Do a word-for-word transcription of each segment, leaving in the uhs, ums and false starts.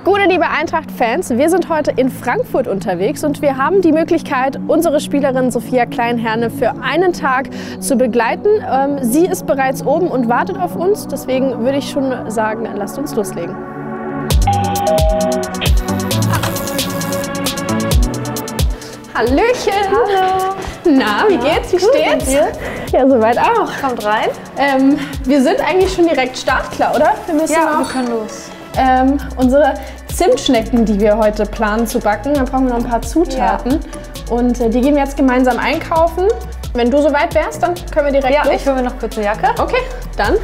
Gute liebe Eintracht-Fans, wir sind heute in Frankfurt unterwegs und wir haben die Möglichkeit, unsere Spielerin Sophia Klein-Herne für einen Tag zu begleiten. Ähm, sie ist bereits oben und wartet auf uns, deswegen würde ich schon sagen, lasst uns loslegen. Hallöchen! Hallo! Na, wie geht's? Wie Gut, steht's? und dir? Ja, soweit auch. Kommt rein. Ähm, wir sind eigentlich schon direkt startklar, oder? Wir müssen Ja, noch wir können los. ähm, unsere Zimtschnecken, die wir heute planen zu backen. Da brauchen wir noch ein paar Zutaten. Ja. Und äh, die gehen wir jetzt gemeinsam einkaufen. Wenn du soweit wärst, dann können wir direkt Ja, los. ich hole mir noch kurz eine Jacke. Okay, dann.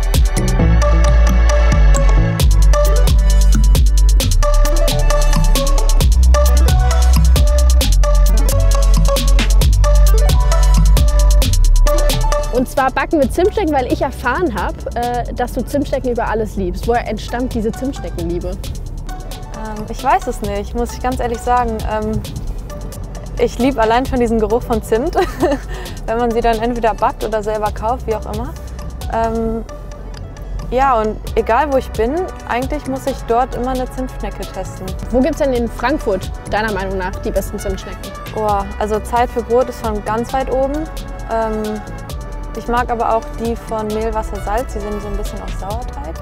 Und zwar backen wir Zimtschnecken, weil ich erfahren habe, äh, dass du Zimtschnecken über alles liebst. Woher entstammt diese Zimtschneckenliebe? Ähm, ich weiß es nicht, muss ich ganz ehrlich sagen. Ähm, ich liebe allein schon diesen Geruch von Zimt, wenn man sie dann entweder backt oder selber kauft, wie auch immer. Ähm, ja, und egal wo ich bin, eigentlich muss ich dort immer eine Zimtschnecke testen. Wo gibt es denn in Frankfurt, deiner Meinung nach, die besten Zimtschnecken? Oh, also Zeit für Brot ist schon ganz weit oben. Ähm, Ich mag aber auch die von Mehl, Wasser, Salz. Die sind so ein bisschen auf Sauerteig.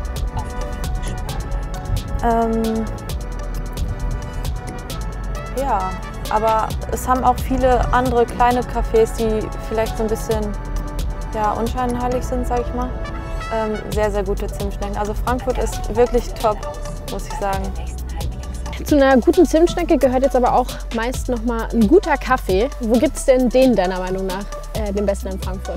Ähm, ja, aber es haben auch viele andere kleine Cafés, die vielleicht so ein bisschen ja, unscheinheilig sind, sag ich mal. Ähm, sehr, sehr gute Zimtschnecken. Also Frankfurt ist wirklich top, muss ich sagen. Zu einer guten Zimtschnecke gehört jetzt aber auch meist noch mal ein guter Kaffee. Wo gibt es denn den deiner Meinung nach, äh, den besten in Frankfurt?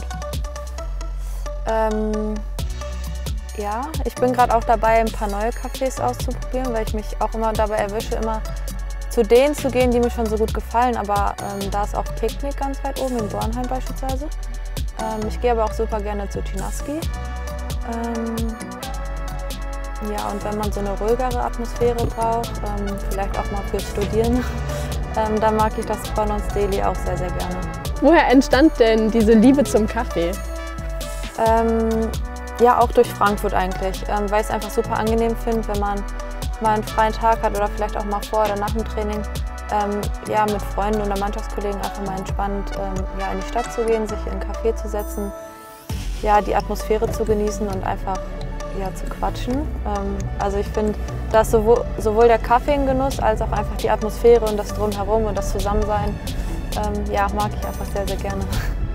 Ähm, ja, ich bin gerade auch dabei, ein paar neue Cafés auszuprobieren, weil ich mich auch immer dabei erwische, immer zu denen zu gehen, die mir schon so gut gefallen. Aber ähm, da ist auch Picknick ganz weit oben, in Bornheim beispielsweise. Ähm, ich gehe aber auch super gerne zu Chinaski. Ähm, ja, und wenn man so eine ruhigere Atmosphäre braucht, ähm, vielleicht auch mal fürs Studieren, ähm, dann mag ich das Bonons Deli auch sehr, sehr gerne. Woher entstand denn diese Liebe zum Kaffee? Ähm, ja, auch durch Frankfurt eigentlich, ähm, weil ich es einfach super angenehm finde, wenn man mal einen freien Tag hat oder vielleicht auch mal vor oder nach dem Training, ähm, ja, mit Freunden oder Mannschaftskollegen einfach mal entspannt ähm, ja, in die Stadt zu gehen, sich in einen Café zu setzen, ja, die Atmosphäre zu genießen und einfach ja, zu quatschen. Ähm, also ich finde, dass sowohl, sowohl der Kaffee ein Genuss als auch einfach die Atmosphäre und das Drumherum und das Zusammensein, ähm, ja, mag ich einfach sehr, sehr gerne.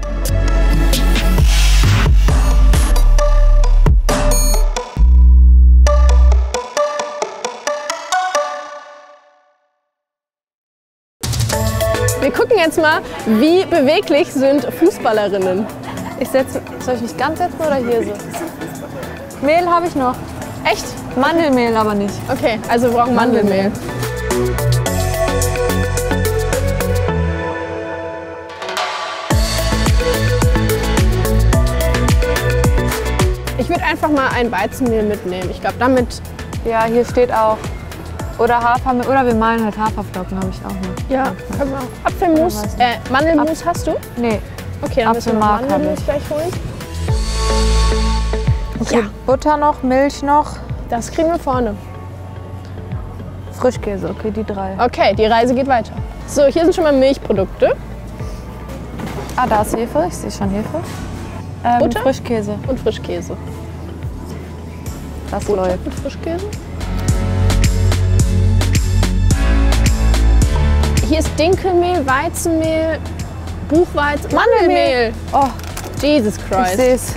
Wir gucken jetzt mal, wie beweglich sind Fußballerinnen. Ich setze, soll ich mich ganz setzen oder hier so? Mehl habe ich noch. Echt? Mandelmehl aber nicht. Okay, also wir brauchen Mandelmehl. Ich würde einfach mal ein Weizenmehl mitnehmen. Ich glaube, damit... Ja, hier steht auch. Oder Hafermehl. Oder wir malen halt Haferflocken, habe ich auch noch. Ja, können wir. Apfelmus, äh, Mandelmus hast du? Nee. Okay, dann müssen wir Apfelmark Mandelmus habe ich. gleich holen. Okay, Ja. Butter noch, Milch noch, Das kriegen wir vorne. Frischkäse, okay, die drei. Okay, die Reise geht weiter. So, hier sind schon mal Milchprodukte Ah, da ist Hefe, ich sehe schon Hefe. Ähm, Butter? Frischkäse, und Frischkäse. das Butter läuft. und Frischkäse. Hier ist Dinkelmehl, Weizenmehl, Buchweizen, Mandelmehl. Oh, Jesus ich Christ. sehe es.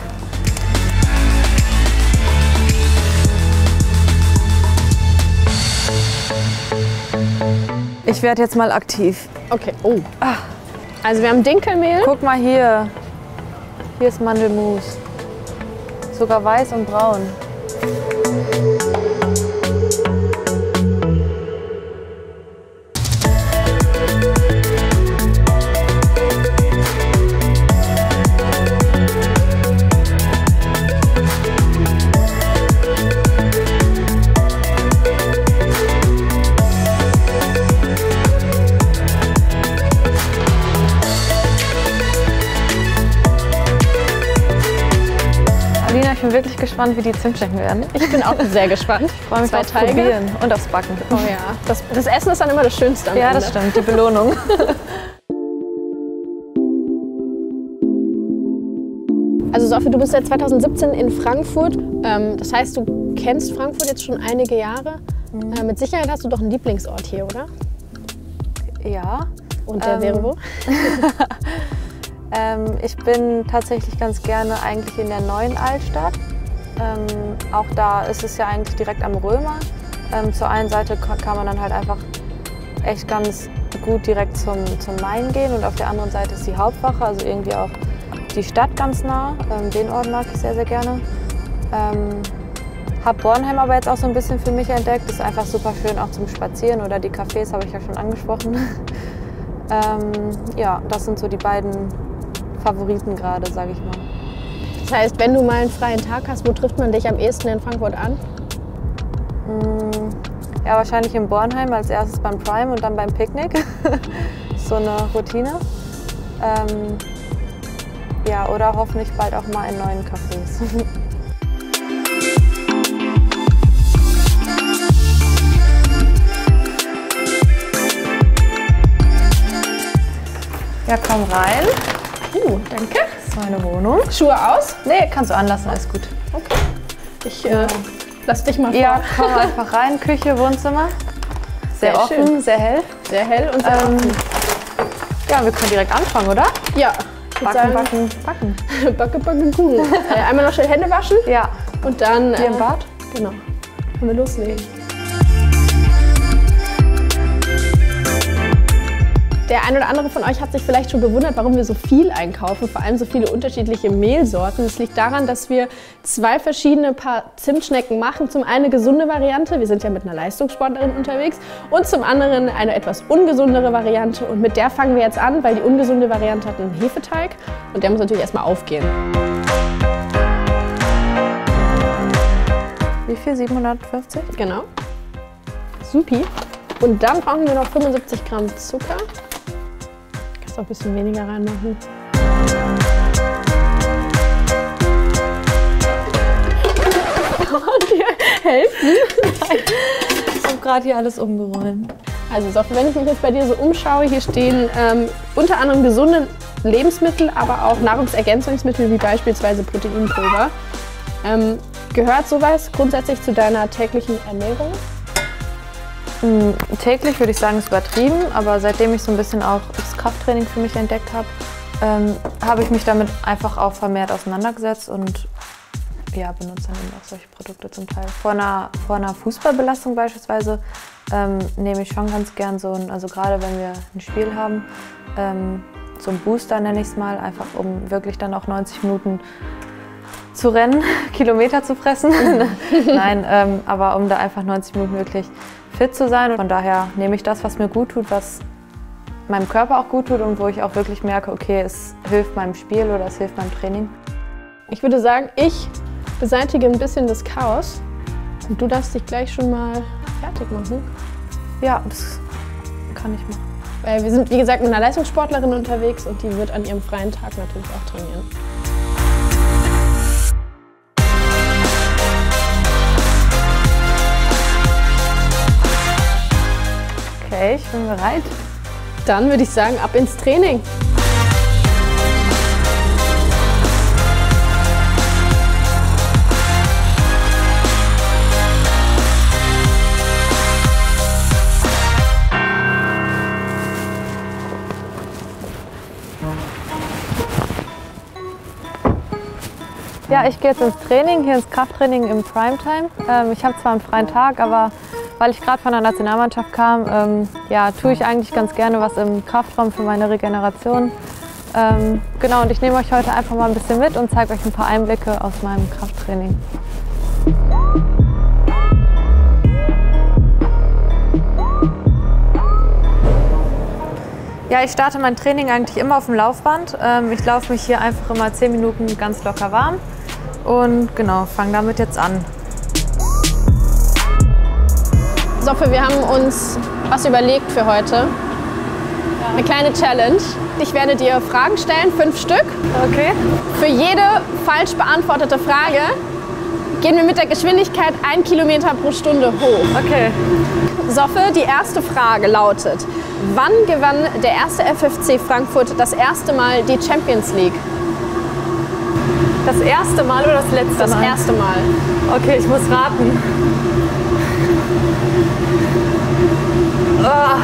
Ich werde jetzt mal aktiv. Okay, oh. Also wir haben Dinkelmehl. Guck mal hier. Hier ist Mandelmus. Sogar weiß und braun. bin wirklich gespannt, wie die Zimtschnecken werden. Ich bin auch sehr gespannt. Ich freue mich aufs Probieren und aufs Backen. Oh ja, das, das Essen ist dann immer das Schönste am Ja, Ende. das stimmt, die Belohnung. Also Sophie, du bist seit zweitausendsiebzehn in Frankfurt. Ähm, das heißt, du kennst Frankfurt jetzt schon einige Jahre. Mhm. Äh, mit Sicherheit hast du doch einen Lieblingsort hier, oder? Ja. Und der ähm, wäre wo? ähm, ich bin tatsächlich ganz gerne eigentlich in der neuen Altstadt. Ähm, auch da ist es ja eigentlich direkt am Römer. Ähm, zur einen Seite kann man dann halt einfach echt ganz gut direkt zum, zum Main gehen und auf der anderen Seite ist die Hauptwache, also irgendwie auch die Stadt ganz nah. Ähm, den Ort mag ich sehr, sehr gerne. Ähm, hab Bornheim aber jetzt auch so ein bisschen für mich entdeckt. Das ist einfach super schön auch zum Spazieren oder die Cafés habe ich ja schon angesprochen. ähm, ja, das sind so die beiden Favoriten gerade, sage ich mal. Das heißt, wenn du mal einen freien Tag hast, wo trifft man dich am ehesten in Frankfurt an? Ja, wahrscheinlich in Bornheim, als erstes beim Prime und dann beim Picknick. So eine Routine. Ähm, ja, oder hoffentlich bald auch mal in neuen Cafés. Ja, komm rein. Uh, danke. Das ist meine Wohnung. Schuhe aus? Nee, kannst du anlassen, alles gut. Okay. Ich äh, lass dich mal vor. Ja, komm einfach rein. Küche, Wohnzimmer. Sehr, sehr offen, schön. Sehr hell. Sehr hell und sehr ähm, offen. Ja, wir können direkt anfangen, oder? Ja. Backen, sagen, backen, backen. Backe, backen, Kuchen. äh, einmal noch schnell Hände waschen. Ja. Und dann... Hier äh, im Bad? Genau. Können wir loslegen. Der ein oder andere von euch hat sich vielleicht schon gewundert, warum wir so viel einkaufen, vor allem so viele unterschiedliche Mehlsorten. Das liegt daran, dass wir zwei verschiedene Paar Zimtschnecken machen. Zum einen eine gesunde Variante, wir sind ja mit einer Leistungssportlerin unterwegs, und zum anderen eine etwas ungesundere Variante. Und mit der fangen wir jetzt an, weil die ungesunde Variante hat einen Hefeteig und der muss natürlich erstmal aufgehen. Wie viel? siebenhundertfünfzig? Genau. Supi. Und dann brauchen wir noch fünfundsiebzig Gramm Zucker. Auch ein bisschen weniger reinmachen. Und dir helfen? Ich habe gerade hier alles umgeräumt. Also Sophie, wenn ich mich jetzt bei dir so umschaue, hier stehen ähm, unter anderem gesunde Lebensmittel, aber auch Nahrungsergänzungsmittel wie beispielsweise Proteinpulver. Ähm, gehört sowas grundsätzlich zu deiner täglichen Ernährung? Täglich würde ich sagen, ist übertrieben, aber seitdem ich so ein bisschen auch das Krafttraining für mich entdeckt habe, ähm, habe ich mich damit einfach auch vermehrt auseinandergesetzt und ja, benutze dann eben auch solche Produkte zum Teil. Vor einer, vor einer Fußballbelastung beispielsweise ähm, nehme ich schon ganz gern so ein, also gerade wenn wir ein Spiel haben, ähm, so ein Booster nenne ich es mal, einfach um wirklich dann auch neunzig Minuten zu rennen, Kilometer zu fressen. Nein, ähm, aber um da einfach neunzig Minuten wirklich fit zu sein. Und von daher nehme ich das, was mir gut tut, was meinem Körper auch gut tut und wo ich auch wirklich merke, okay, es hilft meinem Spiel oder es hilft meinem Training. Ich würde sagen, ich beseitige ein bisschen das Chaos und du darfst dich gleich schon mal fertig machen. Ja, das kann ich machen. Weil wir sind, wie gesagt, mit einer Leistungssportlerin unterwegs und die wird an ihrem freien Tag natürlich auch trainieren. Okay, ich bin bereit. Dann würde ich sagen, ab ins Training. Ja, ich gehe jetzt ins Training, hier ins Krafttraining im Primetime. Ähm, ich habe zwar einen freien Tag, aber weil ich gerade von der Nationalmannschaft kam, ähm, ja, tue ich eigentlich ganz gerne was im Kraftraum für meine Regeneration. Ähm, genau, und ich nehme euch heute einfach mal ein bisschen mit und zeige euch ein paar Einblicke aus meinem Krafttraining. Ja, ich starte mein Training eigentlich immer auf dem Laufband. Ähm, ich laufe mich hier einfach immer zehn Minuten ganz locker warm und genau, fange damit jetzt an. Sophie, wir haben uns was überlegt für heute. Eine kleine Challenge. Ich werde dir Fragen stellen, fünf Stück. Okay. Für jede falsch beantwortete Frage Gehen wir mit der Geschwindigkeit ein Kilometer pro Stunde hoch. Okay. Soffe, die erste Frage lautet: Wann gewann der erste F F C Frankfurt das erste Mal die Champions League? Das erste Mal oder das letzte Das Mal? erste Mal. Okay, ich muss raten. Oh.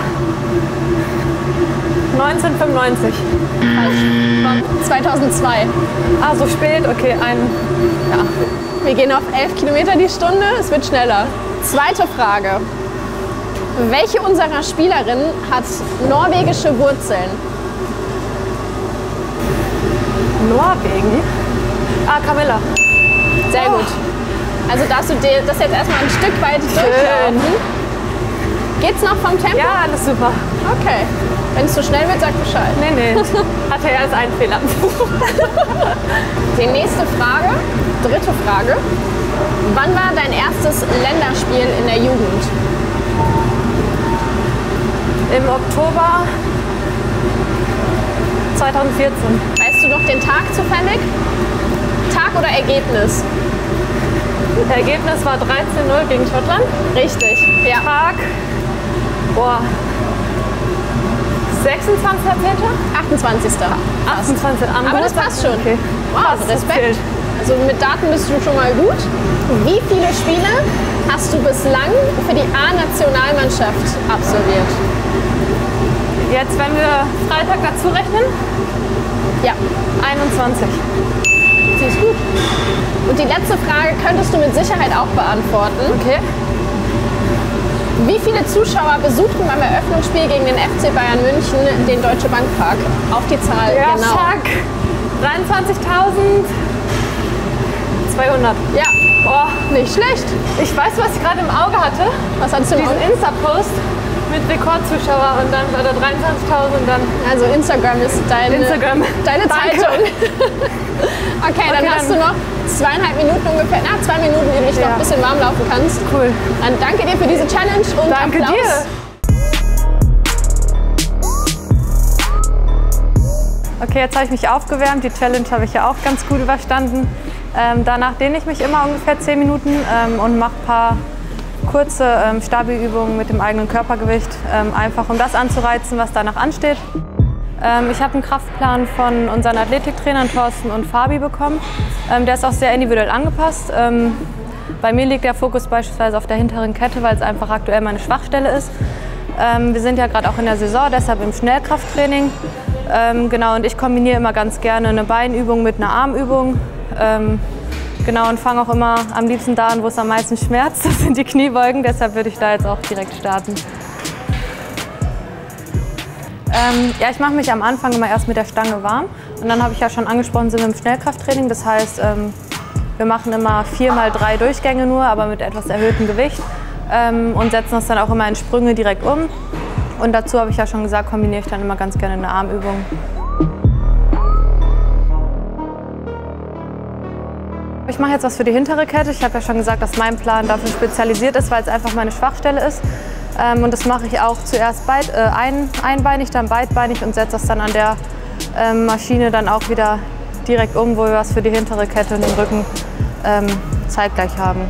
neunzehnhundertfünfundneunzig. Falsch. zweitausendzwei. Ah, so spät? Okay, ein... Ja. Wir gehen auf elf Kilometer die Stunde, es wird schneller. Zweite Frage. Welche unserer Spielerinnen hat norwegische Wurzeln? Norwegen? Ah, Camilla. Sehr Oh. gut. Also darfst du dir das jetzt erstmal ein Stück weit durchlaufen. Geht's noch vom Tempo? Ja, alles super. Okay. Wenn es zu schnell wird, sag Bescheid. Nee, nee. Hatte er erst einen Fehler. Die nächste Frage, dritte Frage. Wann war dein erstes Länderspiel in der Jugend? Im Oktober zweitausendvierzehn. Weißt du noch den Tag zufällig? Tag oder Ergebnis? Ergebnis war dreizehn null gegen Schottland. Richtig. Ja. Tag. Boah. sechsundzwanzigster zehnter achtundzwanzigster achtundzwanzigster Am Aber das Geburtstag. passt schon. Okay. Wow, Passt, Respekt. zählt. Also mit Daten bist du schon mal gut. Wie viele Spiele hast du bislang für die A-Nationalmannschaft absolviert? Jetzt, wenn wir Freitag dazu rechnen, Ja, einundzwanzig. sie ist gut. Und die letzte Frage könntest du mit Sicherheit auch beantworten. Okay. Wie viele Zuschauer besuchten beim Eröffnungsspiel gegen den F C Bayern München den Deutsche Bank Park? Auf die Zahl, Ja, genau. fuck. dreiundzwanzigtausendzweihundert. Ja, Boah, nicht schlecht. ich weiß, was ich gerade im Auge hatte. Was hattest du im Diesen Auge? Insta-Post mit Rekordzuschauer und dann bei der dreiundzwanzigtausend und dann Also Instagram ist deine, Instagram. deine Danke. Zeitung. Okay, dann Okay, hast du dann- noch zweieinhalb Minuten ungefähr, na zwei Minuten, wie du dich noch Ja. ein bisschen warm laufen kannst. Cool. Dann danke dir für diese Challenge und Danke Applaus. dir. Okay, jetzt habe ich mich aufgewärmt. Die Challenge habe ich ja auch ganz gut überstanden. Ähm, danach dehne ich mich immer ungefähr zehn Minuten ähm, und mache ein paar kurze ähm, Stabi-Übungen mit dem eigenen Körpergewicht, ähm, einfach um das anzureizen, was danach ansteht. Ähm, ich habe einen Kraftplan von unseren Athletiktrainern Thorsten und Fabi bekommen. Ähm, der ist auch sehr individuell angepasst. Ähm, bei mir liegt der Fokus beispielsweise auf der hinteren Kette, weil es einfach aktuell meine Schwachstelle ist. Ähm, wir sind ja gerade auch in der Saison, deshalb im Schnellkrafttraining. Ähm, genau, und ich kombiniere immer ganz gerne eine Beinübung mit einer Armübung. Ähm, genau, und fange auch immer am liebsten da an, wo es am meisten schmerzt. Das sind die Kniebeugen, deshalb würde ich da jetzt auch direkt starten. Ähm, ja, ich mache mich am Anfang immer erst mit der Stange warm. Und dann habe ich ja schon angesprochen, sind wir im Schnellkrafttraining. Das heißt, ähm, wir machen immer vier mal drei Durchgänge nur, aber mit etwas erhöhtem Gewicht. Ähm, und setzen das dann auch immer in Sprünge direkt um. Und dazu habe ich ja schon gesagt, kombiniere ich dann immer ganz gerne eine Armübung. Ich mache jetzt was für die hintere Kette. Ich habe ja schon gesagt, dass mein Plan dafür spezialisiert ist, weil es einfach meine Schwachstelle ist. Ähm, und das mache ich auch zuerst beid, äh, ein, einbeinig, dann beidbeinig und setze das dann an der ähm, Maschine dann auch wieder direkt um, wo wir was für die hintere Kette und den Rücken ähm, zeitgleich haben.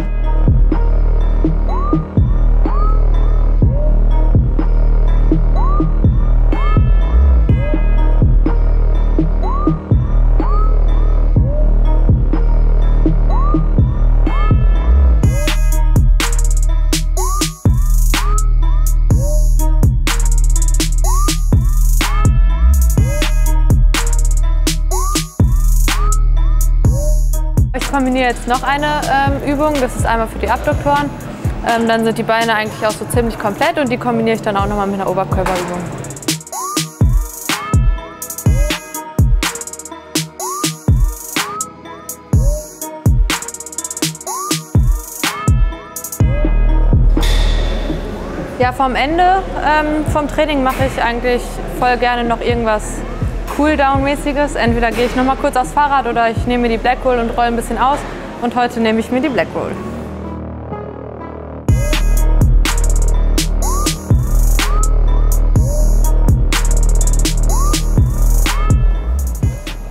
Ich kombiniere jetzt noch eine ähm, Übung, das ist einmal für die Abduktoren. Ähm, dann sind die Beine eigentlich auch so ziemlich komplett und die kombiniere ich dann auch nochmal mit einer Oberkörperübung. Ja, vom Ende ähm, vom Training mache ich eigentlich voll gerne noch irgendwas Cooldown-mäßiges. Entweder gehe ich noch mal kurz aufs Fahrrad oder ich nehme mir die Black Roll und roll ein bisschen aus. Und heute nehme ich mir die Black Roll.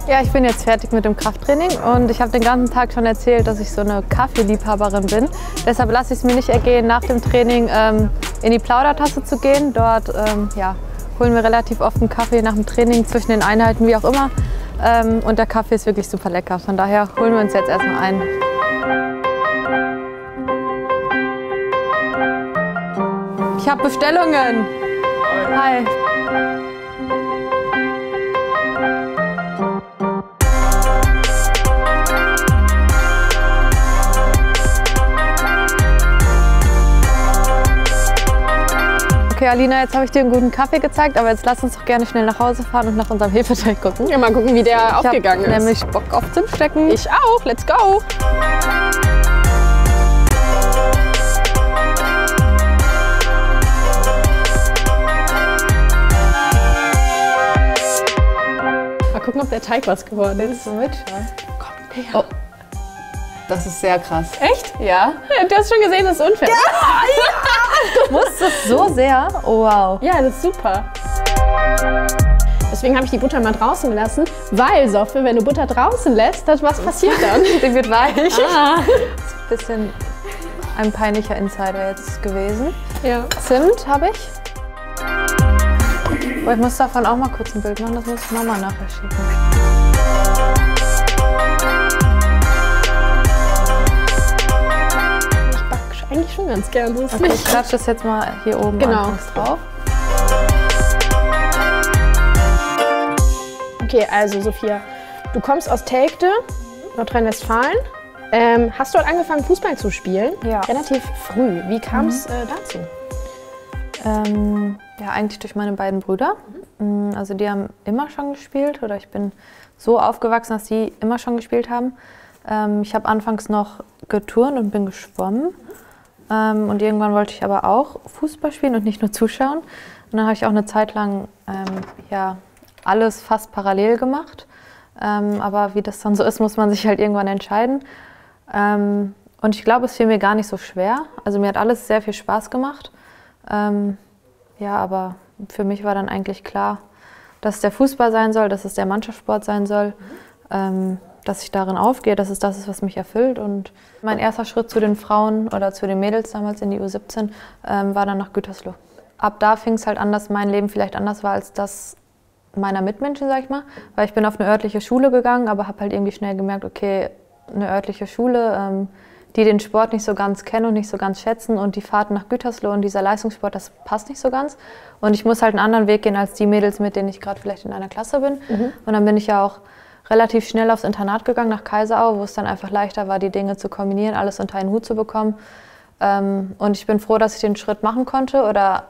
Ja, ich bin jetzt fertig mit dem Krafttraining und ich habe den ganzen Tag schon erzählt, dass ich so eine Kaffeeliebhaberin bin. Deshalb lasse ich es mir nicht ergehen, nach dem Training ähm, in die Plaudertasse zu gehen. Dort ähm, ja, holen wir relativ oft einen Kaffee nach dem Training, zwischen den Einheiten, wie auch immer. Ähm, und der Kaffee ist wirklich super lecker. Von daher holen wir uns jetzt erstmal ein. Ich habe Bestellungen. Hi. Okay, Alina, jetzt habe ich dir einen guten Kaffee gezeigt, aber jetzt lass uns doch gerne schnell nach Hause fahren und nach unserem Hefeteig gucken. Ja, mal gucken, wie der ich aufgegangen ist. Nämlich Bock auf Zimtstecken. Ich auch, let's go! Mal gucken, ob der Teig was geworden ist. Willst du mitschauen? Komm, her. Oh. Das ist sehr krass. Echt? Ja. Du hast schon gesehen, das ist unfair. Ja, ja. Muss das so sehr? Oh, wow. Ja, das ist super. Deswegen habe ich die Butter mal draußen gelassen, weil, Soffe, wenn du Butter draußen lässt, dann was passiert dann? Die wird weich. Ah. Das ist ein bisschen ein peinlicher Insider jetzt gewesen. Ja. Zimt habe ich. Aber ich muss davon auch mal kurz ein Bild machen, das muss ich Mama nachher schicken. Eigentlich schon ganz gern. So ist okay, nicht. Ich klatsche das jetzt mal hier oben genau. anfangs drauf. Okay, also Sophia, du kommst aus Telgte, Nordrhein-Westfalen. Ähm, hast dort angefangen, Fußball zu spielen? Ja. Relativ früh. Wie kam es mhm. äh, dazu? Ähm, ja, eigentlich durch meine beiden Brüder. Mhm. Also die haben immer schon gespielt oder ich bin so aufgewachsen, dass die immer schon gespielt haben. Ähm, ich habe anfangs noch geturnt und bin geschwommen. Ähm, und irgendwann wollte ich aber auch Fußball spielen und nicht nur zuschauen. Und dann habe ich auch eine Zeit lang ähm, ja, alles fast parallel gemacht. Ähm, aber wie das dann so ist, muss man sich halt irgendwann entscheiden. Ähm, und ich glaube, es fiel mir gar nicht so schwer. Also mir hat alles sehr viel Spaß gemacht. Ähm, ja, aber für mich war dann eigentlich klar, dass es der Fußball sein soll, dass es der Mannschaftssport sein soll. Ähm, dass ich darin aufgehe, dass es das ist, was mich erfüllt. Und mein erster Schritt zu den Frauen oder zu den Mädels damals in die U siebzehn ähm, war dann nach Gütersloh. Ab da fing es halt an, dass mein Leben vielleicht anders war als das meiner Mitmenschen, sag ich mal. Weil ich bin auf eine örtliche Schule gegangen, aber habe halt irgendwie schnell gemerkt, okay, eine örtliche Schule, ähm, die den Sport nicht so ganz kennen und nicht so ganz schätzen und die Fahrt nach Gütersloh und dieser Leistungssport, das passt nicht so ganz. Und ich muss halt einen anderen Weg gehen als die Mädels, mit denen ich gerade vielleicht in einer Klasse bin. Mhm. Und dann bin ich ja auch relativ schnell aufs Internat gegangen nach Kaiserau, wo es dann einfach leichter war, die Dinge zu kombinieren, alles unter einen Hut zu bekommen. Ähm, und ich bin froh, dass ich den Schritt machen konnte oder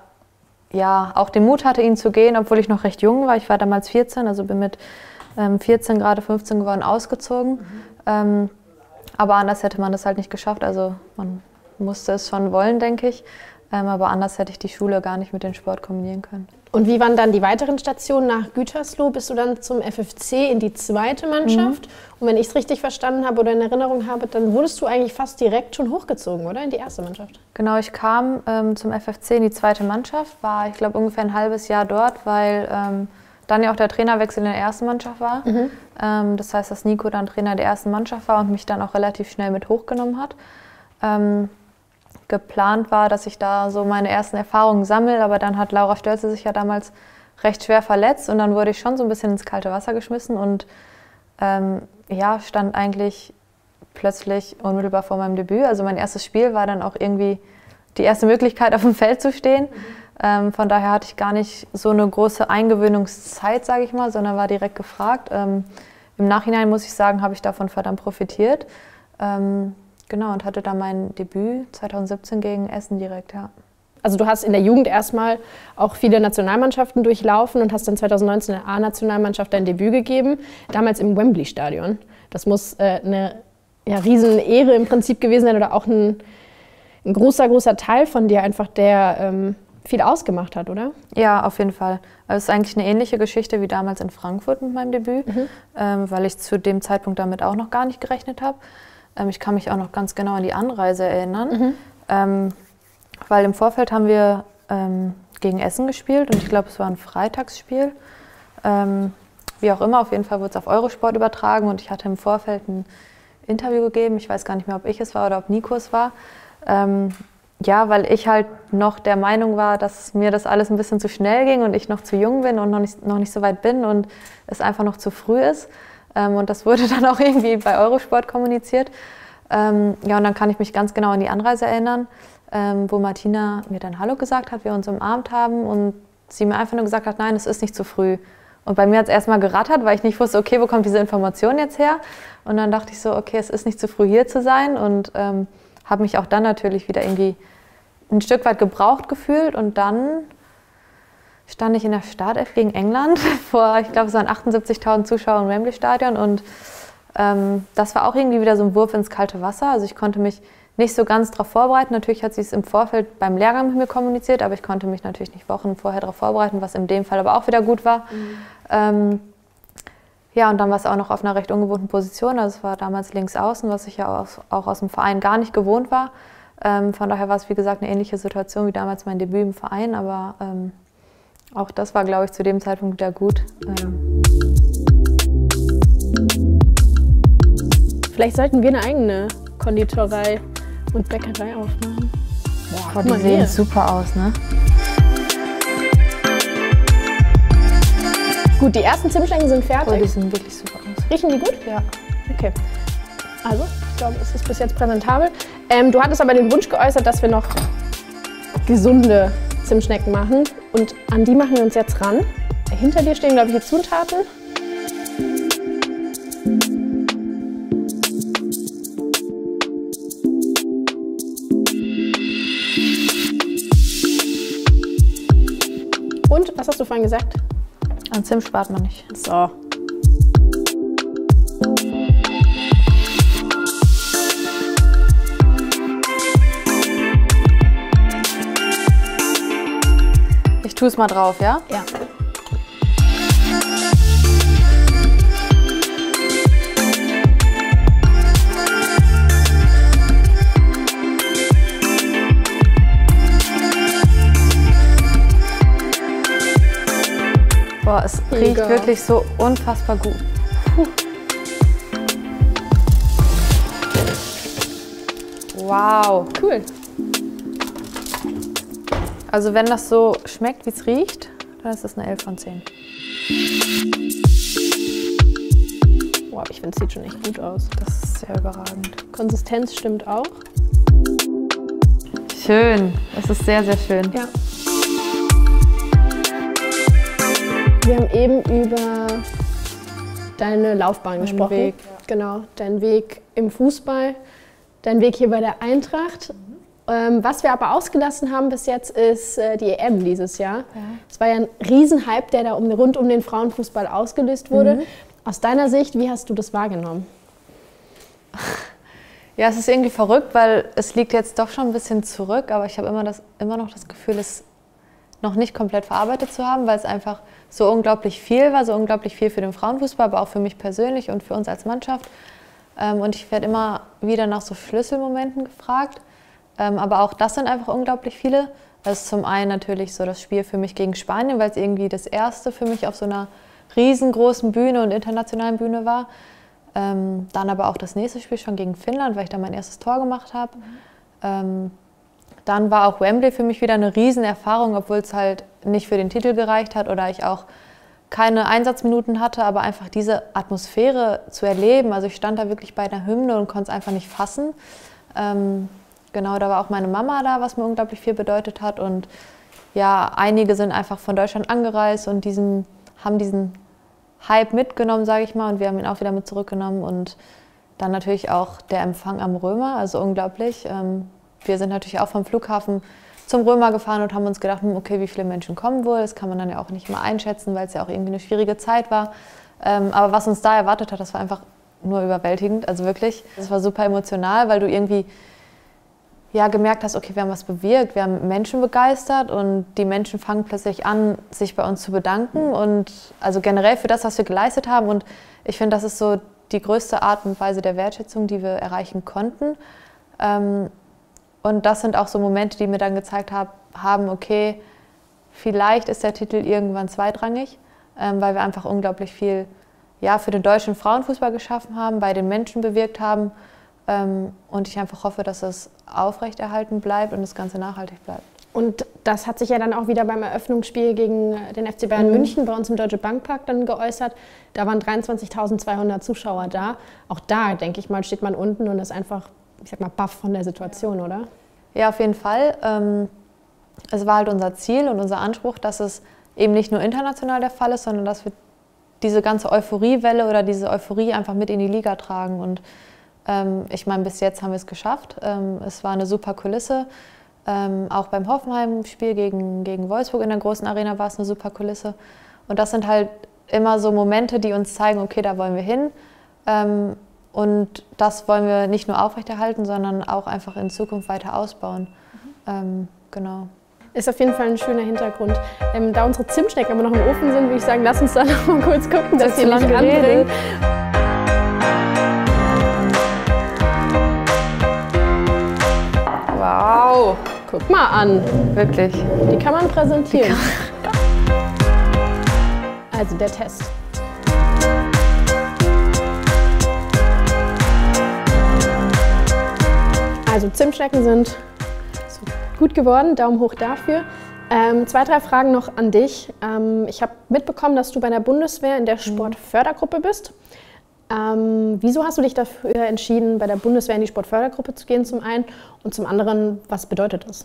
ja, auch den Mut hatte, ihn zu gehen, obwohl ich noch recht jung war. Ich war damals vierzehn, also bin mit ähm, vierzehn, gerade fünfzehn geworden, ausgezogen. Mhm. Ähm, aber anders hätte man das halt nicht geschafft. Also man musste es schon wollen, denke ich. Ähm, aber anders hätte ich die Schule gar nicht mit dem Sport kombinieren können. Und wie waren dann die weiteren Stationen nach Gütersloh? Bist du dann zum F F C in die zweite Mannschaft? Mhm. Und wenn ich es richtig verstanden habe oder in Erinnerung habe, dann wurdest du eigentlich fast direkt schon hochgezogen, oder? In die erste Mannschaft? Genau, ich kam ähm, zum F F C in die zweite Mannschaft, war ich glaube ungefähr ein halbes Jahr dort, weil ähm, dann ja auch der Trainerwechsel in der ersten Mannschaft war. Mhm. Ähm, das heißt, dass Nico dann Trainer der ersten Mannschaft war und mich dann auch relativ schnell mit hochgenommen hat. Ähm, Geplant war, dass ich da so meine ersten Erfahrungen sammle, aber dann hat Laura Stölze sich ja damals recht schwer verletzt und dann wurde ich schon so ein bisschen ins kalte Wasser geschmissen und ähm, ja, stand eigentlich plötzlich unmittelbar vor meinem Debüt. Also mein erstes Spiel war dann auch irgendwie die erste Möglichkeit, auf dem Feld zu stehen. Mhm. Ähm, von daher hatte ich gar nicht so eine große Eingewöhnungszeit, sage ich mal, sondern war direkt gefragt. Ähm, im Nachhinein muss ich sagen, habe ich davon verdammt profitiert. Ähm, Genau, und hatte dann mein Debüt zwanzig siebzehn gegen Essen direkt, ja. Also du hast in der Jugend erstmal auch viele Nationalmannschaften durchlaufen und hast dann zwanzig neunzehn in der A-Nationalmannschaft dein Debüt gegeben, damals im Wembley-Stadion. Das muss äh, eine ja, riesen Ehre im Prinzip gewesen sein oder auch ein, ein großer, großer Teil von dir einfach, der ähm, viel ausgemacht hat, oder? Ja, auf jeden Fall. Also es ist eigentlich eine ähnliche Geschichte wie damals in Frankfurt mit meinem Debüt, mhm. ähm, weil ich zu dem Zeitpunkt damit auch noch gar nicht gerechnet habe. Ich kann mich auch noch ganz genau an die Anreise erinnern, mhm. ähm, weil im Vorfeld haben wir ähm, gegen Essen gespielt und ich glaube, es war ein Freitagsspiel. Ähm, wie auch immer, auf jeden Fall wurde es auf Eurosport übertragen und ich hatte im Vorfeld ein Interview gegeben. Ich weiß gar nicht mehr, ob ich es war oder ob Nico es war. Ähm, ja, weil ich halt noch der Meinung war, dass mir das alles ein bisschen zu schnell ging und ich noch zu jung bin und noch nicht, noch nicht so weit bin und es einfach noch zu früh ist. Ähm, und das wurde dann auch irgendwie bei Eurosport kommuniziert. Ähm, ja, und dann kann ich mich ganz genau an die Anreise erinnern, ähm, wo Martina mir dann Hallo gesagt hat, wir uns umarmt haben und sie mir einfach nur gesagt hat, nein, es ist nicht zu früh. Und bei mir hat es erstmal gerattert, weil ich nicht wusste, okay, wo kommt diese Information jetzt her? Und dann dachte ich so, okay, es ist nicht zu früh hier zu sein und ähm, habe mich auch dann natürlich wieder irgendwie ein Stück weit gebraucht gefühlt. Und dann stand ich in der Startelf gegen England vor, ich glaube, es waren achtundsiebzigtausend Zuschauer im Wembley-Stadion und ähm, das war auch irgendwie wieder so ein Wurf ins kalte Wasser. Also ich konnte mich nicht so ganz darauf vorbereiten. Natürlich hat sie es im Vorfeld beim Lehrgang mit mir kommuniziert, aber ich konnte mich natürlich nicht Wochen vorher darauf vorbereiten, was in dem Fall aber auch wieder gut war. Mhm. Ähm, ja, und dann war es auch noch auf einer recht ungewohnten Position. Also es war damals links außen, was ich ja auch, auch aus dem Verein gar nicht gewohnt war. Ähm, von daher war es, wie gesagt, eine ähnliche Situation wie damals mein Debüt im Verein, aber ähm, auch das war, glaube ich, zu dem Zeitpunkt wieder gut. Ähm. Vielleicht sollten wir eine eigene Konditorei und Bäckerei aufmachen. Boah, die sehen super aus, ne? Gut, die ersten Zimtschnecken sind fertig. Oh, die sehen wirklich super aus. Riechen die gut? Ja. Okay. Also, ich glaube, es ist bis jetzt präsentabel. Ähm, du hattest aber den Wunsch geäußert, dass wir noch gesunde Zimtschnecken machen. Und an die machen wir uns jetzt ran. Hinter dir stehen, glaube ich, die Zutaten. Und, was hast du vorhin gesagt? An Zimt spart man nicht. So. Ich tue es mal drauf, ja? Ja. Boah, es riecht Mega. wirklich so unfassbar gut. Puh. Wow. Cool. Also wenn das so schmeckt, wie es riecht, dann ist das eine elf von zehn. Wow, ich finde, es sieht schon echt gut aus. Das ist sehr überragend. Konsistenz stimmt auch. Schön. Es ist sehr, sehr schön. Ja. Wir haben eben über deine Laufbahn Mein gesprochen. Weg. Genau, dein Weg im Fußball, dein Weg hier bei der Eintracht. Mhm. Ähm, was wir aber ausgelassen haben bis jetzt, ist äh, die E M dieses Jahr. Es ja. war ja ein Riesenhype, der da um, rund um den Frauenfußball ausgelöst wurde. Mhm. Aus deiner Sicht, wie hast du das wahrgenommen? Ja, es ist irgendwie verrückt, weil es liegt jetzt doch schon ein bisschen zurück, aber ich habe immer, das, immer noch das Gefühl, es noch nicht komplett verarbeitet zu haben, weil es einfach so unglaublich viel war, so unglaublich viel für den Frauenfußball, aber auch für mich persönlich und für uns als Mannschaft. Und ich werde immer wieder nach so Schlüsselmomenten gefragt, aber auch das sind einfach unglaublich viele. Das ist zum einen natürlich so das Spiel für mich gegen Spanien, weil es irgendwie das erste für mich auf so einer riesengroßen Bühne und internationalen Bühne war. Dann aber auch das nächste Spiel schon gegen Finnland, weil ich da mein erstes Tor gemacht habe. Mhm. Dann war auch Wembley für mich wieder eine Riesenerfahrung, obwohl es halt nicht für den Titel gereicht hat oder ich auch keine Einsatzminuten hatte, aber einfach diese Atmosphäre zu erleben. Also ich stand da wirklich bei der Hymne und konnte es einfach nicht fassen. Ähm, genau, da war auch meine Mama da, was mir unglaublich viel bedeutet hat. Und ja, einige sind einfach von Deutschland angereist und diesen, haben diesen Hype mitgenommen, sage ich mal, und wir haben ihn auch wieder mit zurückgenommen. Und dann natürlich auch der Empfang am Römer, also unglaublich. Ähm, Wir sind natürlich auch vom Flughafen zum Römer gefahren und haben uns gedacht, okay, wie viele Menschen kommen wohl? Das kann man dann ja auch nicht mal einschätzen, weil es ja auch irgendwie eine schwierige Zeit war. Ähm, aber was uns da erwartet hat, das war einfach nur überwältigend, also wirklich. Das war super emotional, weil du irgendwie ja, gemerkt hast, okay, wir haben was bewirkt, wir haben Menschen begeistert und die Menschen fangen plötzlich an, sich bei uns zu bedanken und also generell für das, was wir geleistet haben. Und ich finde, das ist so die größte Art und Weise der Wertschätzung, die wir erreichen konnten. Ähm, Und das sind auch so Momente, die mir dann gezeigt hab, haben, okay, vielleicht ist der Titel irgendwann zweitrangig. ähm, weil wir einfach unglaublich viel ja, für den deutschen Frauenfußball geschaffen haben, bei den Menschen bewirkt haben. Ähm, und ich einfach hoffe, dass es aufrechterhalten bleibt und das Ganze nachhaltig bleibt. Und das hat sich ja dann auch wieder beim Eröffnungsspiel gegen den F C Bayern mhm. München bei uns im Deutsche Bankpark dann geäußert. Da waren dreiundzwanzigtausendzweihundert Zuschauer da. Auch da, denke ich mal, steht man unten und ist einfach, ich sag mal, baff von der Situation, oder? Ja, auf jeden Fall. Ähm, es war halt unser Ziel und unser Anspruch, dass es eben nicht nur international der Fall ist, sondern dass wir diese ganze Euphoriewelle oder diese Euphorie einfach mit in die Liga tragen. Und ähm, ich meine, bis jetzt haben wir es geschafft. Ähm, es war eine super Kulisse. Ähm, auch beim Hoffenheim-Spiel gegen, gegen Wolfsburg in der großen Arena war es eine super Kulisse. Und das sind halt immer so Momente, die uns zeigen, okay, da wollen wir hin. Ähm, und das wollen wir nicht nur aufrechterhalten, sondern auch einfach in Zukunft weiter ausbauen. Mhm. Ähm, genau. Ist auf jeden Fall ein schöner Hintergrund. Ähm, da unsere Zimtschnecken aber noch im Ofen sind, würde ich sagen, lass uns da noch mal kurz gucken, dass sie nicht anbringen. Wow! Guck mal an. Wirklich. Die kann man präsentieren. Also der Test. Also Zimtschnecken sind gut geworden, Daumen hoch dafür. Ähm, zwei, drei Fragen noch an dich. Ähm, ich habe mitbekommen, dass du bei der Bundeswehr in der Sportfördergruppe bist. Ähm, wieso hast du dich dafür entschieden, bei der Bundeswehr in die Sportfördergruppe zu gehen zum einen und zum anderen, was bedeutet das?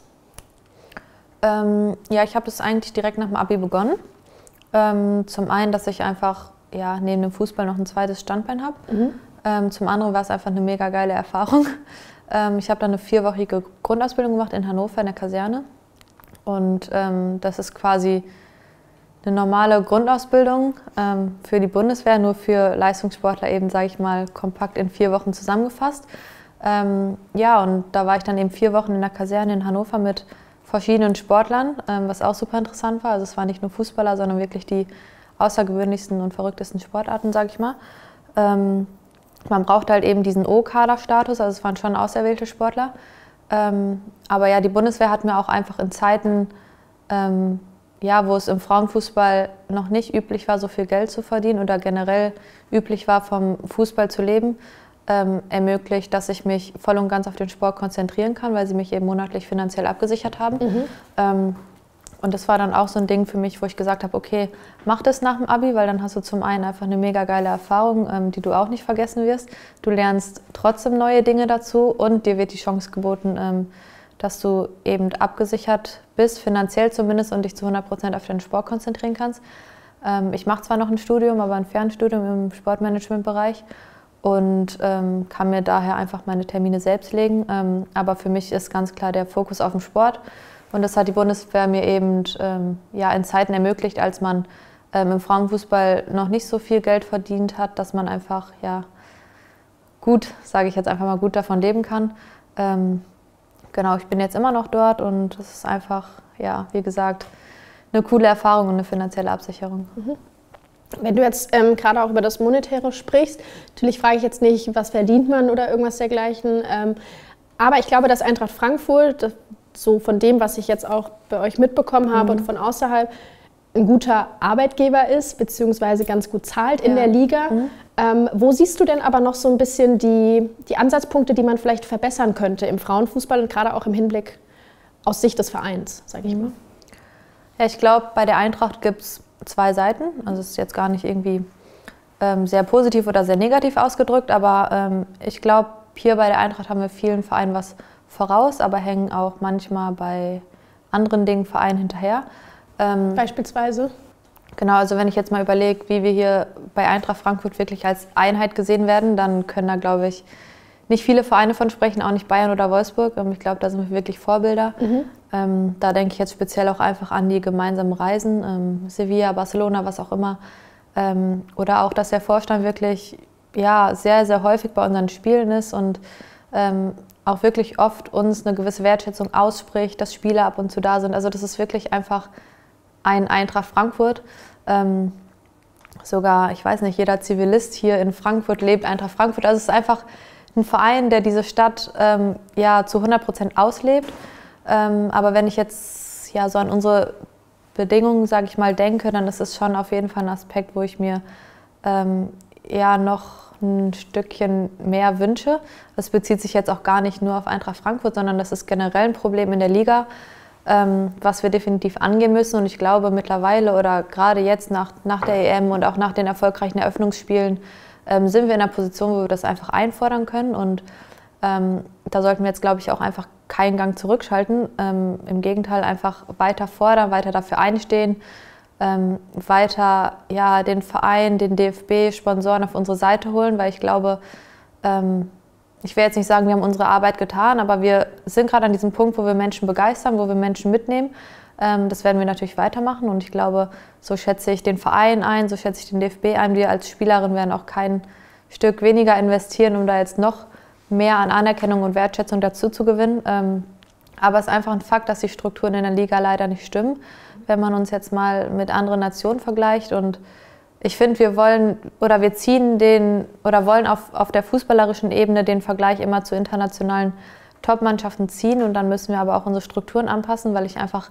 Ähm, ja, ich habe das eigentlich direkt nach dem Abi begonnen. Ähm, zum einen, dass ich einfach ja, neben dem Fußball noch ein zweites Standbein habe. Mhm. Ähm, zum anderen war es einfach eine mega geile Erfahrung. Ähm, ich habe dann eine vierwöchige Grundausbildung gemacht in Hannover in der Kaserne. Und ähm, das ist quasi eine normale Grundausbildung ähm, für die Bundeswehr, nur für Leistungssportler eben, sage ich mal, kompakt in vier Wochen zusammengefasst. Ähm, ja, und da war ich dann eben vier Wochen in der Kaserne in Hannover mit verschiedenen Sportlern, ähm, was auch super interessant war. Also es waren nicht nur Fußballer, sondern wirklich die außergewöhnlichsten und verrücktesten Sportarten, sage ich mal. Ähm, man braucht halt eben diesen O-Kader-Status, also es waren schon auserwählte Sportler. Ähm, aber ja, die Bundeswehr hat mir auch einfach in Zeiten, ähm, ja, wo es im Frauenfußball noch nicht üblich war, so viel Geld zu verdienen oder generell üblich war, vom Fußball zu leben, ähm, ermöglicht, dass ich mich voll und ganz auf den Sport konzentrieren kann, weil sie mich eben monatlich finanziell abgesichert haben. Mhm. Ähm, und das war dann auch so ein Ding für mich, wo ich gesagt habe, okay, mach das nach dem Abi, weil dann hast du zum einen einfach eine mega geile Erfahrung, ähm, die du auch nicht vergessen wirst. Du lernst trotzdem neue Dinge dazu und dir wird die Chance geboten, ähm, dass du eben abgesichert bist, finanziell zumindest, und dich zu hundert Prozent auf den Sport konzentrieren kannst. Ähm, ich mache zwar noch ein Studium, aber ein Fernstudium im Sportmanagementbereich und ähm, kann mir daher einfach meine Termine selbst legen. Ähm, aber für mich ist ganz klar der Fokus auf dem Sport. Und das hat die Bundeswehr mir eben ähm, ja, in Zeiten ermöglicht, als man ähm, im Frauenfußball noch nicht so viel Geld verdient hat, dass man einfach ja, gut, sage ich jetzt einfach mal, gut davon leben kann. Ähm, Genau, ich bin jetzt immer noch dort und es ist einfach, ja, wie gesagt, eine coole Erfahrung und eine finanzielle Absicherung. Mhm. Wenn du jetzt ähm, gerade auch über das Monetäre sprichst, natürlich frage ich jetzt nicht, was verdient man oder irgendwas dergleichen, ähm, aber ich glaube, dass Eintracht Frankfurt, das, so von dem, was ich jetzt auch bei euch mitbekommen habe mhm. und von außerhalb, ein guter Arbeitgeber ist, beziehungsweise ganz gut zahlt in ja. der Liga. Mhm. Ähm, wo siehst du denn aber noch so ein bisschen die, die Ansatzpunkte, die man vielleicht verbessern könnte im Frauenfußball und gerade auch im Hinblick aus Sicht des Vereins, sage ich mal? Ja, ich glaube, bei der Eintracht gibt es zwei Seiten. Also es ist jetzt gar nicht irgendwie ähm, sehr positiv oder sehr negativ ausgedrückt, aber ähm, ich glaube, hier bei der Eintracht haben wir vielen Vereinen was voraus, aber hängen auch manchmal bei anderen Dingen Vereinen hinterher. Ähm, Beispielsweise? Genau, also wenn ich jetzt mal überlege, wie wir hier bei Eintracht Frankfurt wirklich als Einheit gesehen werden, dann können da, glaube ich, nicht viele Vereine von sprechen, auch nicht Bayern oder Wolfsburg. Ich glaube, da sind wir wirklich Vorbilder. Mhm. Ähm, da denke ich jetzt speziell auch einfach an die gemeinsamen Reisen, ähm, Sevilla, Barcelona, was auch immer. Ähm, oder auch, dass der Vorstand wirklich ja, sehr, sehr häufig bei unseren Spielen ist und ähm, auch wirklich oft uns eine gewisse Wertschätzung ausspricht, dass Spieler ab und zu da sind. Also das ist wirklich einfach ein Eintracht Frankfurt. Ähm, sogar, ich weiß nicht, jeder Zivilist hier in Frankfurt lebt Eintracht Frankfurt. Also es ist einfach ein Verein, der diese Stadt ähm, ja, zu hundert Prozent auslebt. Ähm, aber wenn ich jetzt ja, so an unsere Bedingungen, sage ich mal, denke, dann ist es schon auf jeden Fall ein Aspekt, wo ich mir ähm, ja noch ein Stückchen mehr wünsche. Das bezieht sich jetzt auch gar nicht nur auf Eintracht Frankfurt, sondern das ist generell ein Problem in der Liga, ähm, was wir definitiv angehen müssen. Und ich glaube mittlerweile oder gerade jetzt nach, nach der E M und auch nach den erfolgreichen Eröffnungsspielen ähm, sind wir in einer Position, wo wir das einfach einfordern können. Und ähm, da sollten wir jetzt, glaube ich, auch einfach keinen Gang zurückschalten. Ähm, im Gegenteil, einfach weiter fordern, weiter dafür einstehen. Ähm, weiter ja, den Verein, den D F B, Sponsoren auf unsere Seite holen, weil ich glaube, ähm, ich will jetzt nicht sagen, wir haben unsere Arbeit getan, aber wir sind gerade an diesem Punkt, wo wir Menschen begeistern, wo wir Menschen mitnehmen. Ähm, das werden wir natürlich weitermachen und ich glaube, so schätze ich den Verein ein, so schätze ich den D F B ein. Wir als Spielerin werden auch kein Stück weniger investieren, um da jetzt noch mehr an Anerkennung und Wertschätzung dazu zu gewinnen. Ähm, aber es ist einfach ein Fakt, dass die Strukturen in der Liga leider nicht stimmen, wenn man uns jetzt mal mit anderen Nationen vergleicht. Und ich finde, wir wollen oder wir ziehen den oder wollen auf, auf der fußballerischen Ebene den Vergleich immer zu internationalen Top-Mannschaften ziehen. Und dann müssen wir aber auch unsere Strukturen anpassen, weil ich einfach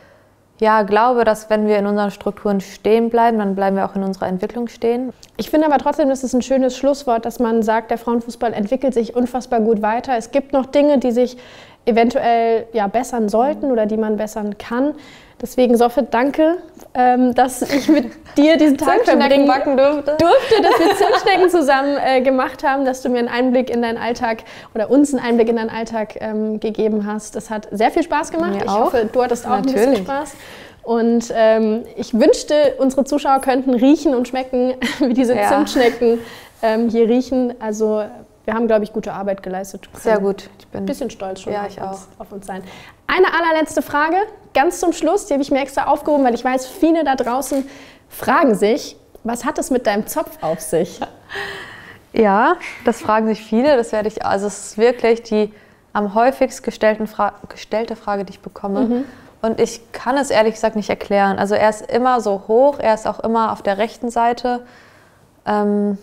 ja, glaube, dass wenn wir in unseren Strukturen stehen bleiben, dann bleiben wir auch in unserer Entwicklung stehen. Ich finde aber trotzdem, das ist ein schönes Schlusswort, dass man sagt, der Frauenfußball entwickelt sich unfassbar gut weiter. Es gibt noch Dinge, die sich eventuell ja, bessern sollten oder die man bessern kann. Deswegen, Soffe, danke, ähm, dass ich mit dir diesen Tag verbringen backen durfte. durfte, dass wir Zimtschnecken zusammen äh, gemacht haben, dass du mir einen Einblick in deinen Alltag oder uns einen Einblick in deinen Alltag ähm, gegeben hast. Das hat sehr viel Spaß gemacht. Mir ich auch. hoffe, du hattest auch Natürlich. ein bisschen Spaß. Und ähm, ich wünschte, unsere Zuschauer könnten riechen und schmecken, wie diese Ja. Zimtschnecken ähm, hier riechen. Also wir haben, glaube ich, gute Arbeit geleistet. Sehr gut. Ich bin Ein bisschen stolz schon Ja, auf, ich uns, auf uns sein. Eine allerletzte Frage, ganz zum Schluss, die habe ich mir extra aufgehoben, weil ich weiß, viele da draußen fragen sich, was hat es mit deinem Zopf auf sich? Ja, das fragen sich viele. Das werde ich, also es ist wirklich die am häufigst gestellten Fra gestellte Frage, die ich bekomme. Mhm. Und ich kann es ehrlich gesagt nicht erklären. Also er ist immer so hoch, er ist auch immer auf der rechten Seite. Ähm,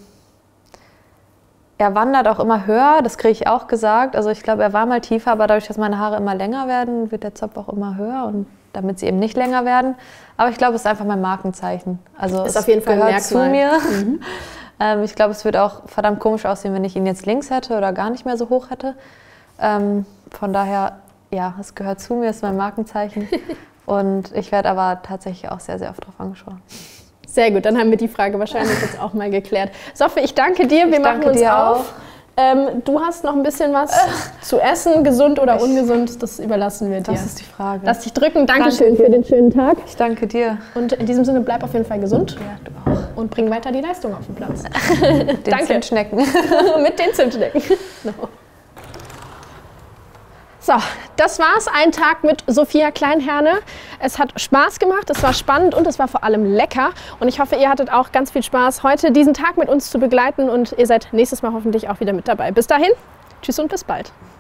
er wandert auch immer höher, das kriege ich auch gesagt. Also ich glaube, er war mal tiefer, aber dadurch, dass meine Haare immer länger werden, wird der Zopf auch immer höher, und damit sie eben nicht länger werden. Aber ich glaube, es ist einfach mein Markenzeichen. Also Ist es auf jeden Fall ein gehört zu Merkmal. mir. Mhm. ähm, ich glaube, es würde auch verdammt komisch aussehen, wenn ich ihn jetzt links hätte oder gar nicht mehr so hoch hätte. Ähm, von daher, ja, es gehört zu mir, es ist mein Markenzeichen. Und ich werde aber tatsächlich auch sehr, sehr oft darauf angesprochen. Sehr gut, dann haben wir die Frage wahrscheinlich jetzt auch mal geklärt. Soffe, ich danke dir, wir Ich machen danke uns dir auf. auch. Ähm, du hast noch ein bisschen was zu essen, gesund oder ungesund, das überlassen wir dir. Das ist die Frage. Lass dich drücken, Dankeschön für den schönen Tag. Ich danke dir. Und in diesem Sinne, bleib auf jeden Fall gesund. Ja, du auch. Und bring weiter die Leistung auf den Platz. Den Danke. Zimtschnecken. Mit den Zimtschnecken. No. So, das war's. Ein Tag mit Sophia Kleinherne. Es hat Spaß gemacht, es war spannend und es war vor allem lecker. Und ich hoffe, ihr hattet auch ganz viel Spaß, heute diesen Tag mit uns zu begleiten. Und ihr seid nächstes Mal hoffentlich auch wieder mit dabei. Bis dahin, tschüss und bis bald.